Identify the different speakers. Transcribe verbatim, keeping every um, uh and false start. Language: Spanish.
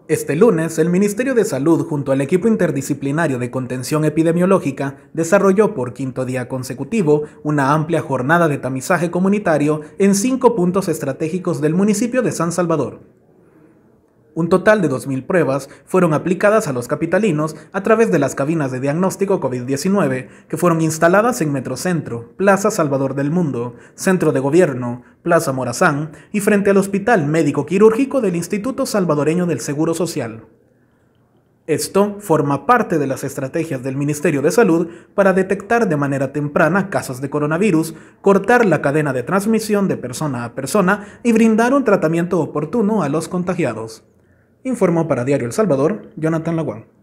Speaker 1: Este lunes, el Ministerio de Salud, junto al equipo interdisciplinario de contención epidemiológica, desarrolló por quinto día consecutivo una amplia jornada de tamizaje comunitario en cinco puntos estratégicos del municipio de San Salvador. Un total de dos mil pruebas fueron aplicadas a los capitalinos a través de las cabinas de diagnóstico COVID diecinueve que fueron instaladas en Metrocentro, Plaza Salvador del Mundo, Centro de Gobierno, Plaza Morazán y frente al Hospital Médico Quirúrgico del Instituto Salvadoreño del Seguro Social. Esto forma parte de las estrategias del Ministerio de Salud para detectar de manera temprana casos de coronavirus, cortar la cadena de transmisión de persona a persona y brindar un tratamiento oportuno a los contagiados. Informó para Diario El Salvador, Jonathan Laguán.